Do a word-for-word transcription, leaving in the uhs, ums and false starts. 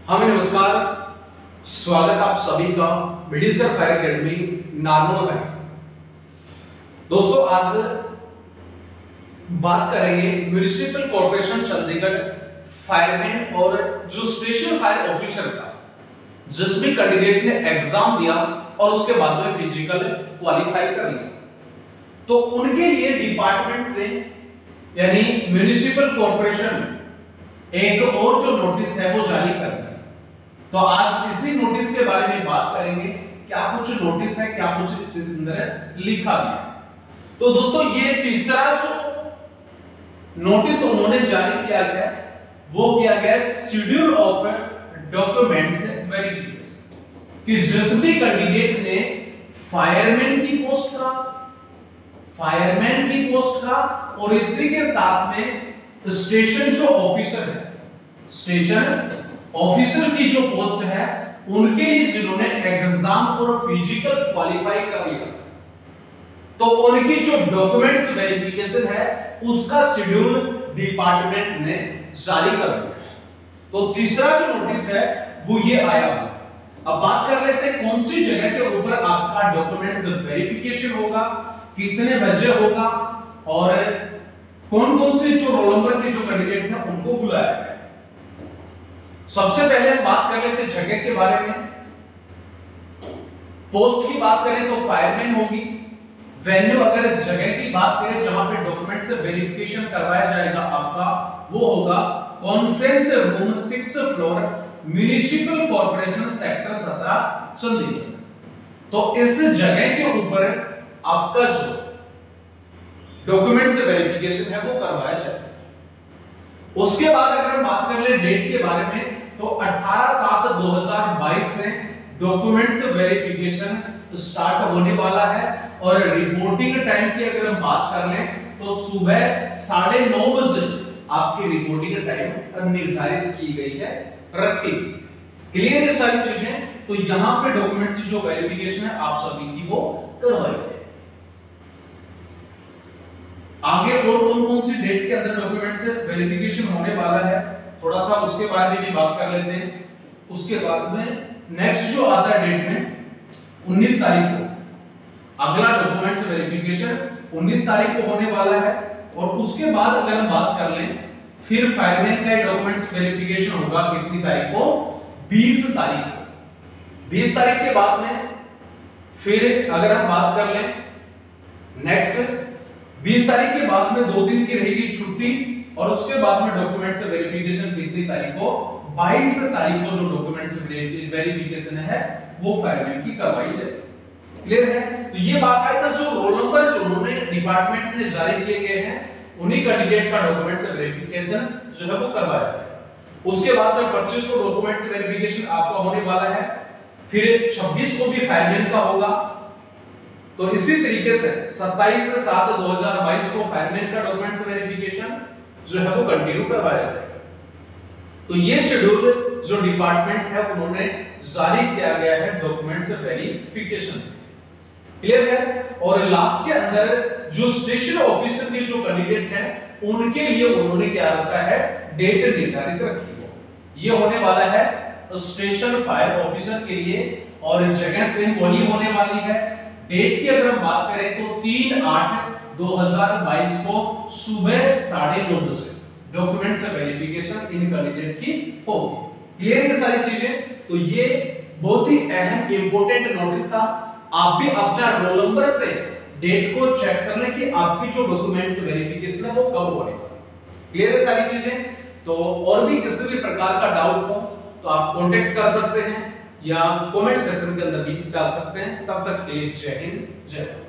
हमें नमस्कार, स्वागत आप सभी का मेडिसिन फायर एकेडमी नारनौल है। दोस्तों आज बात करेंगे म्युनिसिपल कॉर्पोरेशन चंडीगढ़ फायरमैन और जो स्टेशन फायर ऑफिसर का जिसमें कैंडिडेट ने एग्जाम दिया और उसके बाद में फिजिकल क्वालिफाई कर लिया, तो उनके लिए डिपार्टमेंट ने यानी म्युनिसिपल कॉर्पोरेशन एक और जो नोटिस है वो जारी कर दिया। तो आज इसी नोटिस के बारे में बात करेंगे, क्या कुछ नोटिस है, क्या कुछ इसके अंदर लिखा गया। तो दोस्तों ये तीसरा जो नोटिस उन्होंने जारी किया गया वो किया गया शेड्यूल ऑफ डॉक्यूमेंट्स वेरिफिकेशन, कि जिस भी कैंडिडेट ने फायरमैन की पोस्ट का फायरमैन की पोस्ट का और इसी के साथ में स्टेशन जो ऑफिसर है स्टेशन ऑफिसर की जो पोस्ट है उनके लिए जिन्होंने एग्जाम और फिजिकल क्वालिफाई कर लिया, तो उनकी जो डॉक्यूमेंट्स वेरिफिकेशन है उसका शेड्यूल डिपार्टमेंट ने जारी कर दिया। तो तीसरा जो नोटिस है वो ये आया। अब बात कर लेते हैं कौन सी जगह के ऊपर आपका डॉक्यूमेंट्स वेरिफिकेशन होगा, कितने बजे होगा और कौन कौन से जो रोल नंबर के जो कैंडिडेट हैं उनको बुलाया गया। सबसे पहले हम बात कर लेते हैं जगह के बारे में। पोस्ट की बात करें तो फायरमैन होगी। वेन्यू अगर इस जगह की बात करें जहां पे डॉक्यूमेंट से वेरिफिकेशन करवाया जाएगा आपका, वो होगा conference room six floor municipal corporation sector सत्रह चंडीगढ़। तो इस जगह के ऊपर आपका जो डॉक्यूमेंट से वेरिफिकेशन है वो करवाया जाएगा। उसके बाद अगर हम बात कर ले डेट के बारे में, तो अठारह सात दो हज़ार बाईस से डॉक्यूमेंट्स वेरिफिकेशन स्टार्ट होने वाला है और रिपोर्टिंग टाइम की अगर हम बात कर लें तो सुबह साढ़े नौ बजे आपकी रिपोर्टिंग टाइम निर्धारित की गई है, रखी। क्लियर है सारी चीजें। तो यहां पे डॉक्यूमेंट्स की जो वेरिफिकेशन है आप सभी की वो करवाई जाए। आगे और कौन कौन सी डेट के अंदर डॉक्यूमेंट से वेरिफिकेशन होने वाला है थोड़ा सा उसके बारे में भी बात कर लेते हैं। उसके बाद में नेक्स्ट जो आता है डेट में उन्नीस तारीख को अगला डॉक्यूमेंट से वेरिफिकेशन उन्नीस तारीख को होने वाला है। और उसके बाद अगर हम बात कर लें फिर फायरमैन का डॉक्यूमेंट्स वेरिफिकेशन होगा कितनी तारीख को, बीस तारीख को। बीस तारीख के बाद में फिर अगर हम बात कर लें नेक्स्ट बीस तारीख के बाद में दो दिन की रहेगी छुट्टी और उसके बाद में डॉक्यूमेंट्स वेरिफिकेशन कितनी तारीख को, बाईस तारीख को जो डॉक्यूमेंट्स वेरिफिकेशन है वो फायरमैन की करवाई जाए। क्लियर है। तो ये बात आई था जो रोल नंबर जो उन्होंने डिपार्टमेंट ने जारी किए गए हैं उन्हीं कैंडिडेट का डॉक्यूमेंट्स वेरिफिकेशन जो है वो करवाया जाए। उसके बाद में पच्चीस को डॉक्यूमेंट्स वेरिफिकेशन आपका होने वाला है, फिर छब्बीस को भी फायरमैन का होगा। तो इसी तरीके से सत्ताईस सात दो हज़ार बाईस को फायरमैन का डॉक्यूमेंट्स वेरिफिकेशन जो है वो कंटिन्यू करवाया जाएगा। तो ये शेड्यूल जो डिपार्टमेंट है उन्होंने जारी किया गया है डॉक्यूमेंट्स वेरिफिकेशन। क्लियर है। और लास्ट के अंदर जो स्टेशन ऑफिसर के जो कैंडिडेट हैं उनके लिए उन्होंने क्या रखा है, डेट निर्धारित रखी है। ये होने वाला है स्टेशन फायर ऑफिसर के लिए और जगह सेम वही होने वाली है। डेट की अगर हम बात करें तो तीन आठ दो हज़ार बाईस को सुबह साढ़े नौ बजे डॉक्यूमेंट्स वेरिफिकेशन इन कैंडिडेट की होगी। क्लियर है सारी चीजें। तो ये बहुत ही अहम इंपॉर्टेंट नोटिस था। आप भी अपना रोल नंबर से डेट को चेक कर लें कि आपकी जो डॉक्यूमेंट्स वेरिफिकेशन है वो कब होने वाली। क्लियर है सारी चीजें। तो और भी किसी भी प्रकार का डाउट हो तो आप कांटेक्ट कर सकते हैं या कमेंट सेक्शन के अंदर भी डाल सकते हैं। तब तक के लिए जय हिंद, जय भारत।